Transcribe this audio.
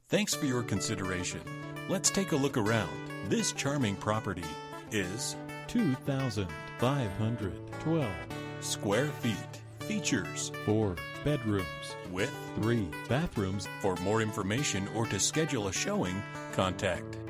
Thanks for your consideration. Let's take a look around. This charming property is 2,512 square feet. Features 4 bedrooms with 3 bathrooms. For more information or to schedule a showing, contact